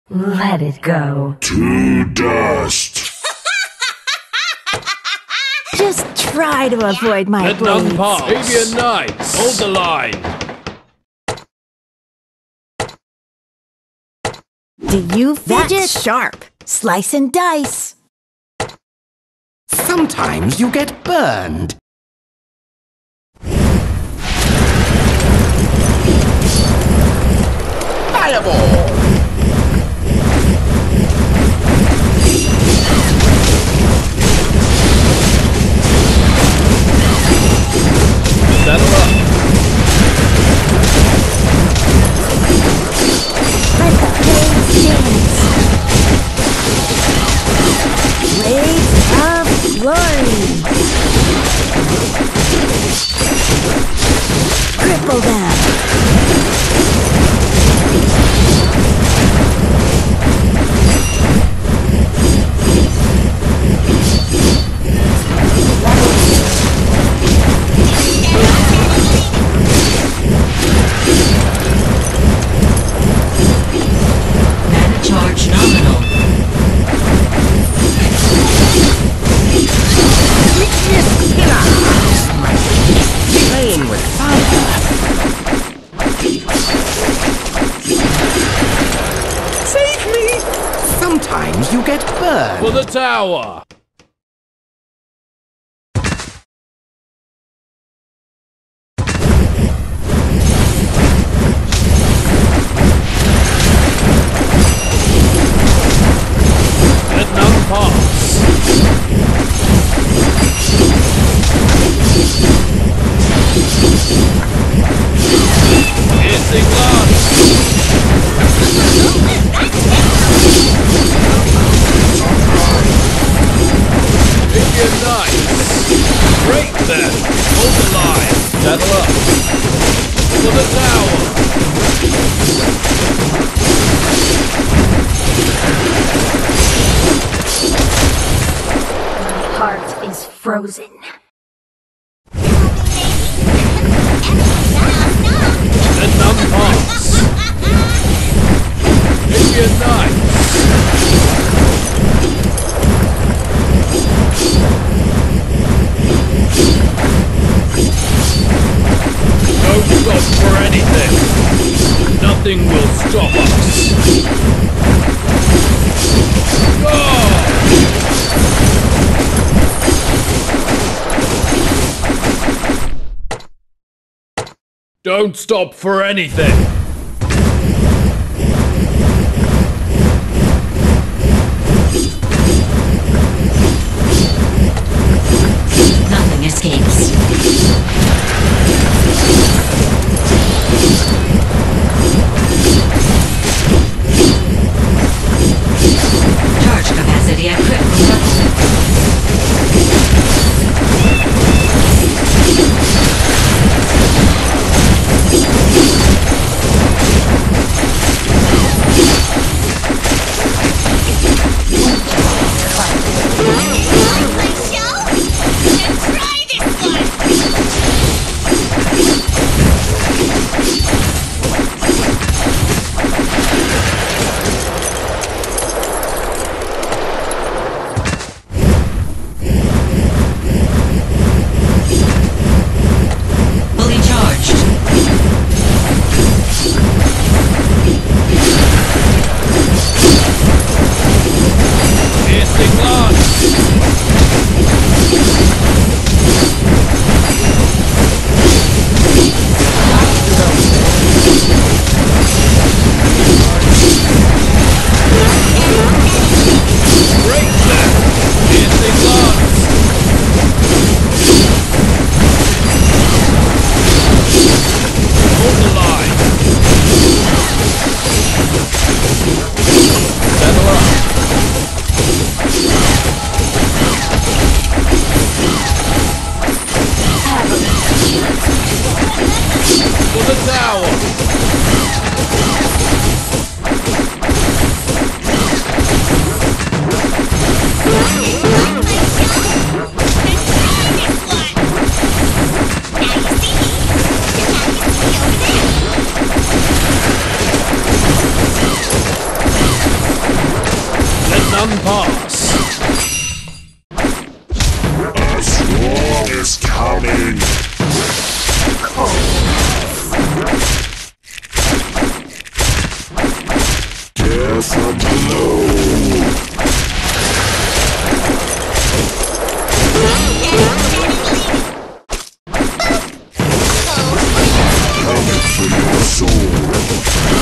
Let it go. To dust. Just try to avoid my Let none blades. pass. Avian Knights, hold the line. Do you fidget? That's sharp. Slice and dice. Sometimes you get burned. Fireball! Settle up. Let the blades dance. Blades of glory. Cripple them. Mana charge nominal. Playing with fire. Save me! Sometimes you get burned. For the tower. Let none pass. Piercing lance. Indian Knights. Break them. Hold the line. Settle up. For the tower. My heart is frozen. Let none pass. Indian Knights. Don't stop for anything. Nothing will stop us. Don't stop for anything. Nothing escapes. Charge capacity at critical level. for your soul.